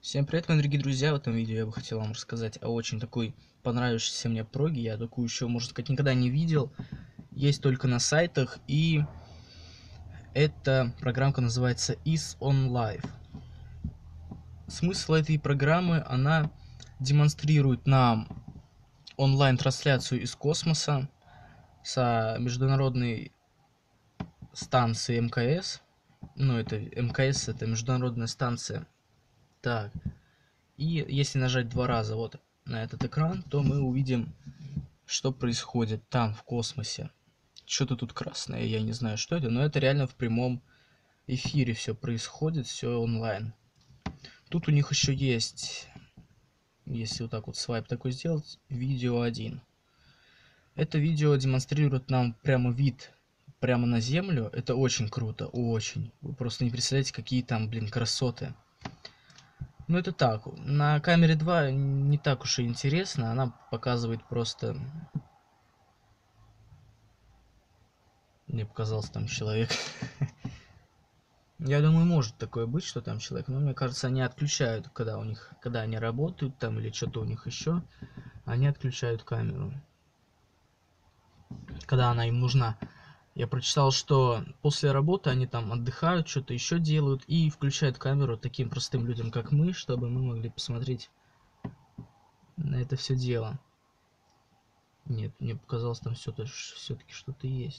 Всем привет, мои дорогие друзья! В этом видео я бы хотел вам рассказать о очень такой понравившейся мне проге. Я такую еще, можно сказать, никогда не видел. Есть только на сайтах. И эта программка называется Is On Live. Смысл этой программы, она демонстрирует нам онлайн-трансляцию из космоса с международной станции МКС. Ну, это МКС, это международная станция. Так. И если нажать два раза вот на этот экран, то мы увидим, что происходит там, в космосе. Что-то тут красное, я не знаю, что это, но это реально в прямом эфире все происходит, все онлайн. Тут у них еще есть, если вот так вот свайп такой сделать, видео 1. Это видео демонстрирует нам прямо вид, прямо на Землю. Это очень круто, очень. Вы просто не представляете, какие там, блин, красоты. Ну это так, на камере 2 не так уж и интересно, она показывает просто... Мне показался там человек. Я думаю, может такое быть, что там человек, но мне кажется, они отключают, когда они работают там или что-то у них еще, они отключают камеру, когда она им нужна. Я прочитал, что после работы они там отдыхают, что-то еще делают и включают камеру таким простым людям, как мы, чтобы мы могли посмотреть на это все дело. Нет, мне показалось, там все-таки что-то есть.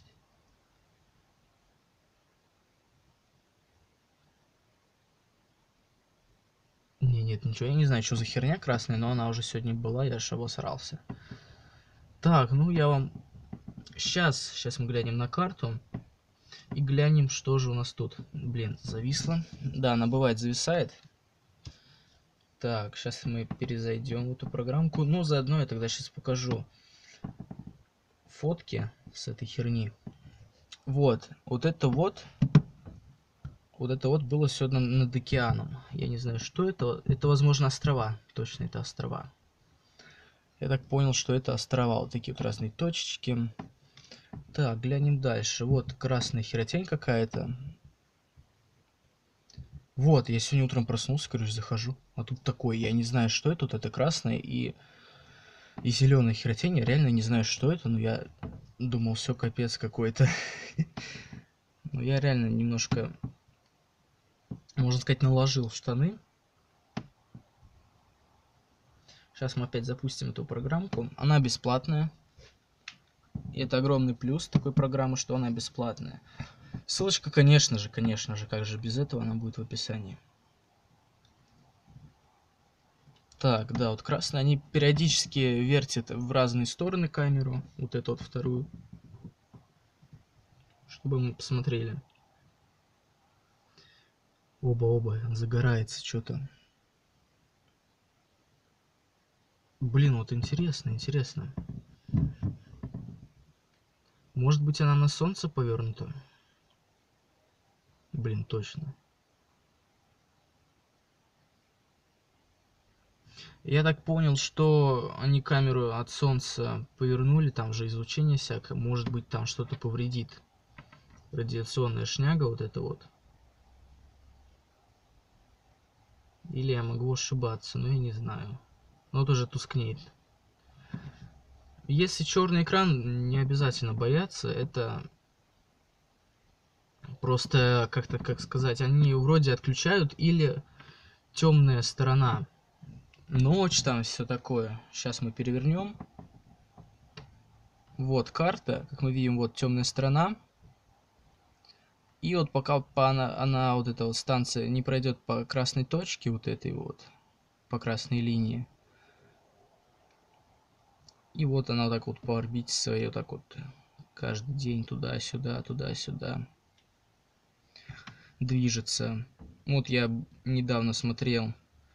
Нет, ничего, я не знаю, что за херня красная, но она уже сегодня была, я аж обосрался. Так, ну я вам... Сейчас мы глянем на карту и глянем, что же у нас тут. Блин, зависло. Да, она бывает зависает. Так, сейчас мы перезайдем в эту программку. Ну, заодно я тогда сейчас покажу фотки с этой херни. Вот это вот было сегодня над океаном. Я не знаю, что это. Это, возможно, острова. Точно, это острова. Я так понял, что это острова. Вот такие вот разные точечки. Так, глянем дальше. Вот красная херотень какая-то. Вот, я сегодня утром проснулся, короче, захожу. А тут такое, я не знаю, что это. Тут это красное и зеленая херотень. Я реально не знаю, что это, но я думал, все капец какой-то. Но я реально немножко, можно сказать, наложил в штаны. Сейчас мы опять запустим эту программку. Она бесплатная. И это огромный плюс такой программы, что она бесплатная. Ссылочка, конечно же, как же без этого, она будет в описании. Так, да, вот красные, они периодически вертят в разные стороны камеру. Вот эту вот вторую. Чтобы мы посмотрели. Оба, загорается что-то. Блин, вот интересно. Может быть, она на солнце повернута? Блин, точно. Я так понял, что они камеру от солнца повернули, там же излучение всякое. Может быть, там что-то повредит. Радиационная шняга вот это вот. Или я могу ошибаться, но я не знаю. Но вот уже тускнеет. Если черный экран, не обязательно бояться. Это просто, как сказать, они вроде отключают или темная сторона. Ночь там, все такое. Сейчас мы перевернем. Вот карта, как мы видим, вот темная сторона. И вот пока она вот эта вот станция не пройдет по красной точке, вот этой вот, по красной линии. И вот она так вот по орбите своей, вот так вот каждый день туда-сюда, туда-сюда движется. Вот я недавно смотрел,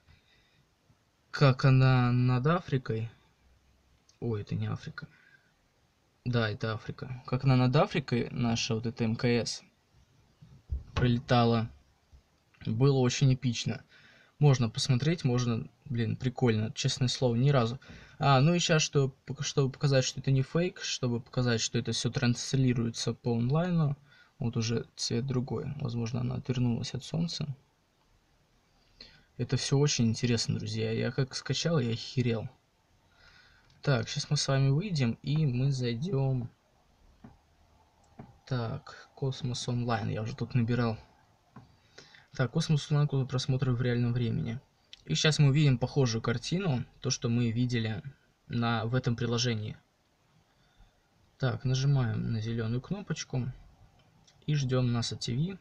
как она над Африкой. Ой, это не Африка. Да, это Африка. Как она над Африкой, наша вот эта МКС, пролетала. Было очень эпично. Можно посмотреть, можно, блин, прикольно, честное слово, ни разу. Ну и сейчас, чтобы показать, что это не фейк, чтобы показать, что это все транслируется по онлайну, вот уже цвет другой. Возможно, она отвернулась от солнца. Это все очень интересно, друзья. Я как скачал, я охерел. Так, сейчас мы с вами выйдем, и мы зайдем. Так, Космос онлайн. Я уже тут набирал. Так, Космос онлайн, куда просмотры в реальном времени. И сейчас мы увидим похожую картину, то, что мы видели в этом приложении. Так, нажимаем на зеленую кнопочку и ждем NASA TV.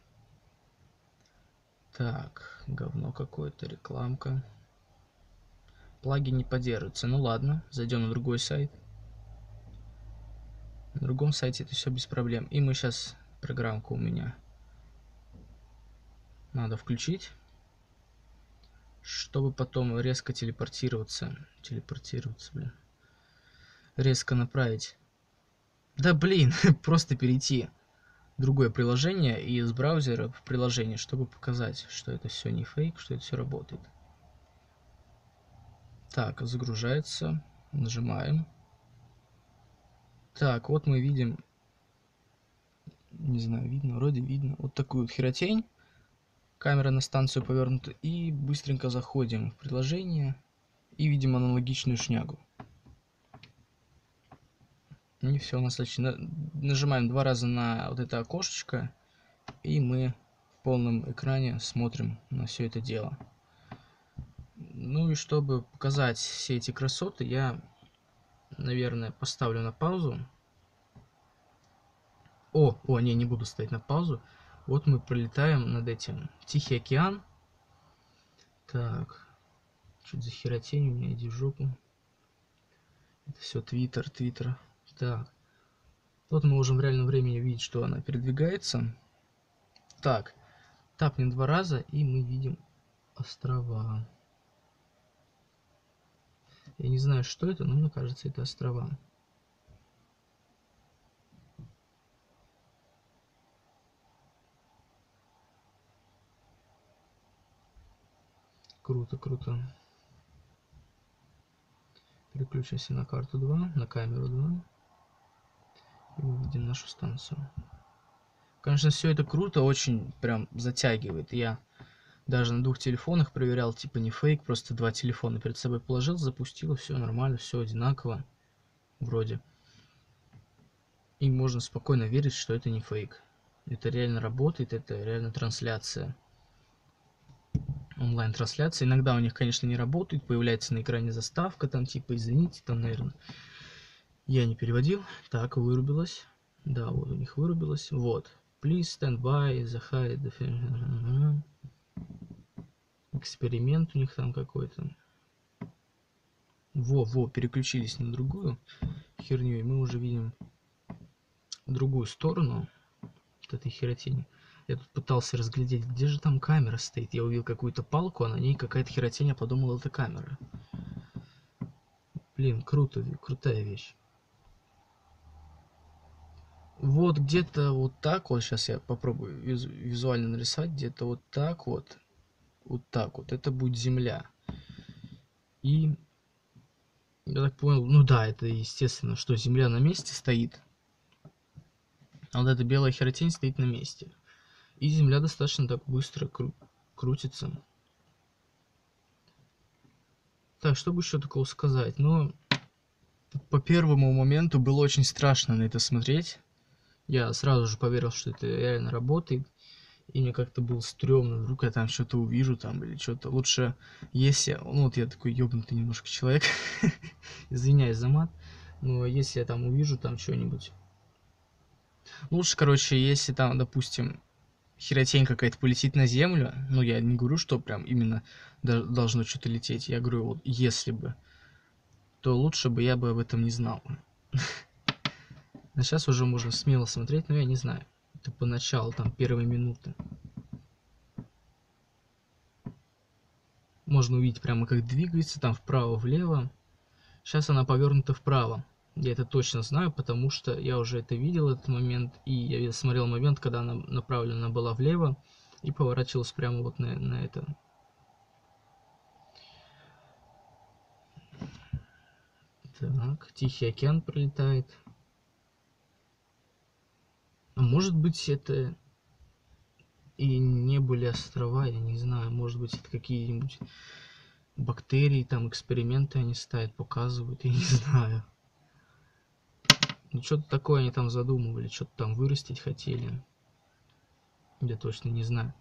Так, говно какое-то, рекламка. Плагин не поддерживается. Ну ладно, зайдем на другой сайт. На другом сайте это все без проблем. И мы сейчас, программку у меня надо включить, чтобы потом резко телепортироваться. Блин. Резко направить. Да блин, просто перейти в другое приложение и из браузера в приложение, чтобы показать, что это все не фейк, что это все работает. Так, загружается. Нажимаем. Так, вот мы видим, не знаю, видно, вроде видно, вот такую вот херотень. Камера на станцию повернута. И быстренько заходим в приложение и видим аналогичную шнягу. И все, у нас нажимаем 2 раза на вот это окошечко, и мы в полном экране смотрим на все это дело. Ну и чтобы показать все эти красоты, я, наверное, поставлю на паузу. Не буду ставить на паузу. Вот мы пролетаем над этим. Тихий океан. Так. Что-то за херотень у меня, иди в жопу. Это все Твиттер. Так. Вот мы можем в реальном времени видеть, что она передвигается. Так. Тапнем 2 раза, и мы видим острова. Я не знаю, что это, но мне кажется, это острова. Круто. Переключимся на карту 2, на камеру 2. И мы видим нашу станцию. Конечно, все это круто, очень прям затягивает. Я даже на 2 телефонах проверял, типа не фейк, просто 2 телефона перед собой положил, запустил, все нормально, все одинаково. Вроде. И можно спокойно верить, что это не фейк. Это реально работает, это реально трансляция. Онлайн-трансляция. Иногда у них, конечно, не работает, появляется на экране заставка, там типа, извините, там, наверное, я не переводил. Так, вырубилась. Да, вот у них вырубилась. Вот. Please stand by the high. Эксперимент у них там какой-то. Переключились на другую херню, и мы уже видим другую сторону вот этой херотени. Я тут пытался разглядеть, где же там камера стоит. Я увидел какую-то палку, а на ней какая-то херотень, я подумал, это камера. Блин, крутая вещь. Вот где-то вот так вот, сейчас я попробую визуально нарисовать, где-то вот так вот, это будет Земля. И я так понял, ну да, это естественно, что Земля на месте стоит, а вот эта белая херотень стоит на месте. И Земля достаточно так быстро крутится. Так, что бы еще такого сказать? Ну, по первому моменту было очень страшно на это смотреть. Я сразу же поверил, что это реально работает. И мне как-то было стрёмно, вдруг я там что-то увижу там или что-то. Лучше, если... Ну, вот я такой ёбнутый немножко человек. Извиняюсь за мат. Но если я там увижу там что-нибудь... Лучше, короче, если там, допустим, херотень какая-то полетит на землю. Ну, я не говорю, что прям именно должно что-то лететь. Я говорю, вот если бы, то лучше бы я бы об этом не знал. Но сейчас уже можно смело смотреть, но я не знаю. Это поначалу, там, первые минуты. Можно увидеть прямо, как двигается, там, вправо-влево. Сейчас она повернута вправо. Я это точно знаю, потому что я уже это видел, этот момент. И я смотрел момент, когда она направлена была влево и поворачивалась прямо вот на это. Так, Тихий океан пролетает. А может быть, это и не были острова, я не знаю, может быть, это какие-нибудь бактерии, там эксперименты они ставят, показывают, я не знаю. Ну, что-то такое они там задумывали, что-то там вырастить хотели. Я точно не знаю.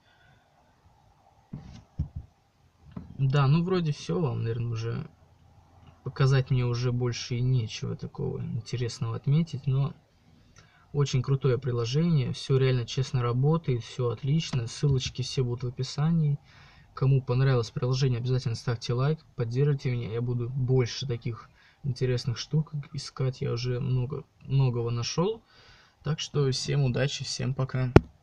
Да, ну вроде все вам, наверное, уже показать мне уже больше и нечего такого интересного отметить, но очень крутое приложение, все реально честно работает, все отлично, ссылочки все будут в описании. Кому понравилось приложение, обязательно ставьте лайк, поддержите меня, я буду больше таких интересных штук искать, я уже многого нашел. Так что всем удачи, всем пока.